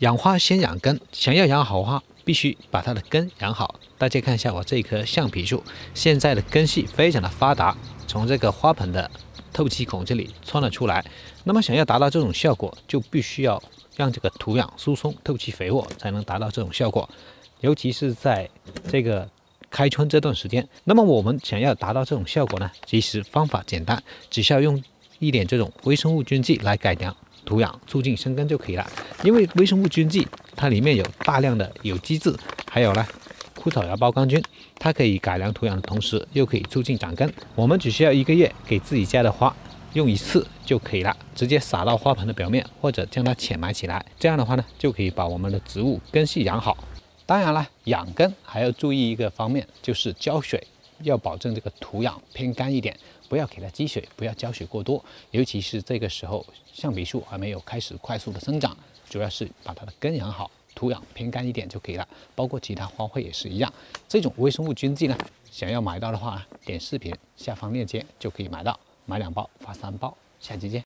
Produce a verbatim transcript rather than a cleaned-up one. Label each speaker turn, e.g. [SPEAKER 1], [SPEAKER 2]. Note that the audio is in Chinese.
[SPEAKER 1] 养花先养根，想要养好花，必须把它的根养好。大家看一下我这棵橡皮树，现在的根系非常的发达，从这个花盆的透气孔这里穿了出来。那么想要达到这种效果，就必须要让这个土壤疏松、透气肥沃，才能达到这种效果。尤其是在这个开春这段时间，那么我们想要达到这种效果呢，其实方法简单，只需要用一点这种微生物菌剂来改良土壤，促进生根就可以了。因为微生物菌剂它里面有大量的有机质，还有呢枯草芽孢杆菌，它可以改良土壤的同时，又可以促进长根。我们只需要一个月给自己家的花用一次就可以了，直接撒到花盆的表面，或者将它浅埋起来。这样的话呢，就可以把我们的植物根系养好。当然了，养根还要注意一个方面，就是浇水，要保证这个土壤偏干一点，不要给它积水，不要浇水过多。尤其是这个时候，橡皮树还没有开始快速的生长，主要是把它的根养好，土壤偏干一点就可以了。包括其他花卉也是一样。这种微生物菌剂呢，想要买到的话，点视频下方链接就可以买到，买两包发三包。下期见。